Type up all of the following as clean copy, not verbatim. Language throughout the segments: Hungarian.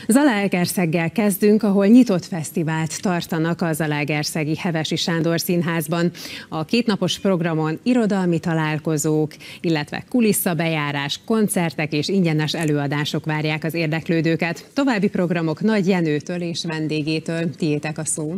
Zalaegerszeggel kezdünk, ahol nyitott fesztivált tartanak a zalaegerszegi Hevesi Sándor Színházban. A kétnapos programon irodalmi találkozók, illetve kulisszabejárás, koncertek és ingyenes előadások várják az érdeklődőket. További programok Nagy Jenőtől és vendégétől. Tiétek a szó.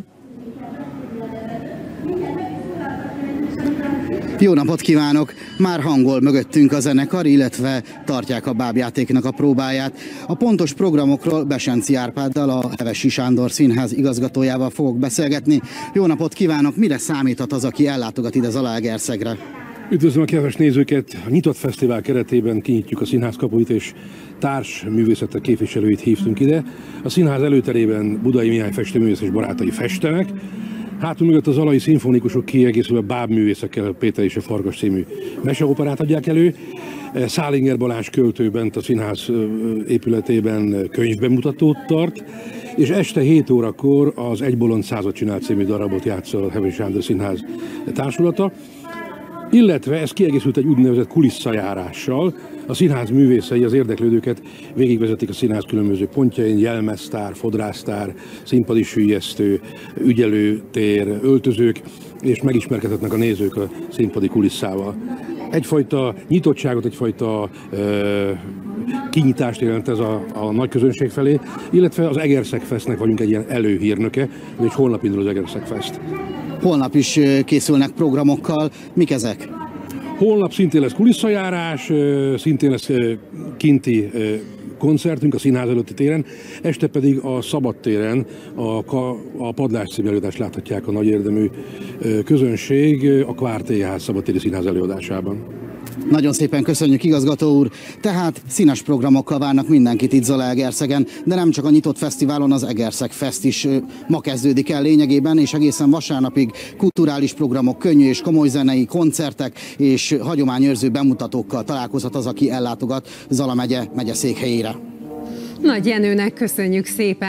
Jó napot kívánok! Már hangol mögöttünk a zenekar, illetve tartják a bábjátéknak a próbáját. A pontos programokról Besenci Árpáddal, a Hevesi Sándor Színház igazgatójával fogok beszélgetni. Jó napot kívánok! Mire számíthat az, aki ellátogat ide Zalaegerszegre? Üdvözlöm a kedves nézőket! A nyitott fesztivál keretében kinyitjuk a színház kapuit, és társ művészetek képviselőit hívtunk ide. A színház előterében Budai Mihály festőművész és barátai festenek. Hátul mögött az zalai szimfonikusok kiegészülve bábművészekkel Péter és a Farkas című meseoperát adják elő. Szálinger Balázs költő bent a színház épületében könyvbemutatót tart, és este 7 órakor az Egy bolond százat csinált című darabot játszol a Hevesi Sándor Színház társulata. Illetve ez kiegészült egy úgynevezett kuliszajárással. A színház művészei az érdeklődőket végigvezetik a színház különböző pontjain, jelmeztár, fodrásztár, színpadi süllyesztő, ügyelőtér, öltözők, és megismerkedhetnek a nézők a színpadi kulisszával. Egyfajta nyitottságot, egyfajta kinyitást jelent ez a nagy közönség felé, illetve az Egerszeg Festnek vagyunk egy ilyen előhírnöke, és holnap indul az Egerszeg Fest. Holnap is készülnek programokkal. Mik ezek? Holnap szintén lesz kulisszajárás, szintén lesz kinti koncertünk a színház előtti téren, este pedig a szabadtéren a Padlás című előadást láthatják a nagy érdemű közönség a Kvártélyház szabadtéri színház előadásában. Nagyon szépen köszönjük, igazgató úr! Tehát színes programokkal várnak mindenkit itt Zalaegerszegen, de nem csak a nyitott fesztiválon, az Egerszeg Fest is ma kezdődik el lényegében, és egészen vasárnapig kulturális programok, könnyű és komoly zenei koncertek és hagyományőrző bemutatókkal találkozhat az, aki ellátogat Zala megye megyeszékhelyére. Nagy Jenőnek köszönjük szépen!